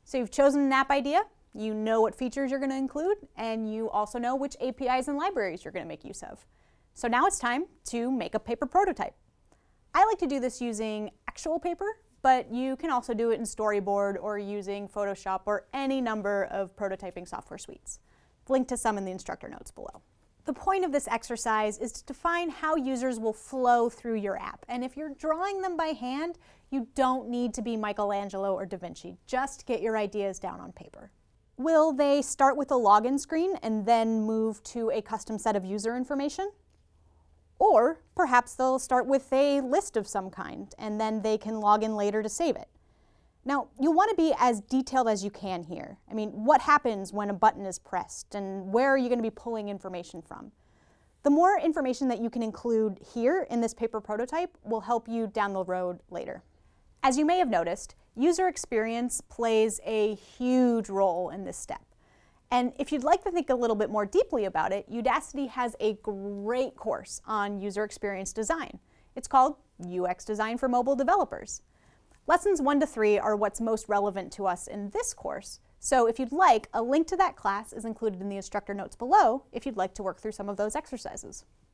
So you've chosen an app idea, you know what features you're going to include, and you also know which APIs and libraries you're going to make use of. So now it's time to make a paper prototype. I like to do this using actual paper, but you can also do it in Storyboard or using Photoshop or any number of prototyping software suites. Link to some in the instructor notes below. The point of this exercise is to define how users will flow through your app. And if you're drawing them by hand, you don't need to be Michelangelo or Da Vinci. Just get your ideas down on paper. Will they start with a login screen and then move to a custom set of user information? Or perhaps they'll start with a list of some kind, and then they can log in later to save it. Now, you'll want to be as detailed as you can here. I mean, what happens when a button is pressed, and where are you going to be pulling information from? The more information that you can include here in this paper prototype will help you down the road later. As you may have noticed, user experience plays a huge role in this step. And if you'd like to think a little bit more deeply about it, Udacity has a great course on user experience design. It's called UX Design for Mobile Developers. Lessons 1 to 3 are what's most relevant to us in this course, so if you'd like, a link to that class is included in the instructor notes below if you'd like to work through some of those exercises.